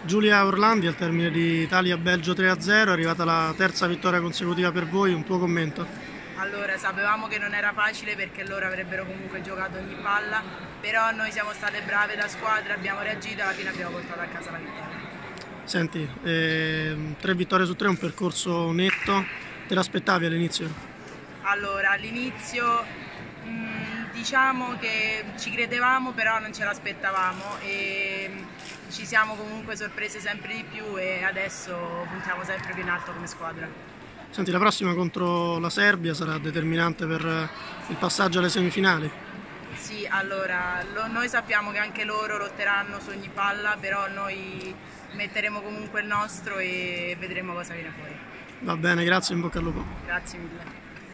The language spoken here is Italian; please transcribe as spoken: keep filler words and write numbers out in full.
Giulia Orlandi, al termine di Italia-Belgio tre a zero, è arrivata la terza vittoria consecutiva per voi, un tuo commento? Allora, sapevamo che non era facile perché loro avrebbero comunque giocato ogni palla, però noi siamo state brave da squadra, abbiamo reagito e alla fine abbiamo portato a casa la vittoria. Senti, eh, tre vittorie su tre, un percorso netto, te l'aspettavi all'inizio? Allora, all'inizio mh, diciamo che ci credevamo, però non ce l'aspettavamo e mh, ci siamo comunque sorprese sempre di più e adesso puntiamo sempre più in alto come squadra. Senti, la prossima contro la Serbia sarà determinante per il passaggio alle semifinali? Sì, allora, lo, noi sappiamo che anche loro lotteranno su ogni palla, però noi metteremo comunque il nostro e vedremo cosa viene fuori. Va bene, grazie, in bocca al lupo. Grazie mille.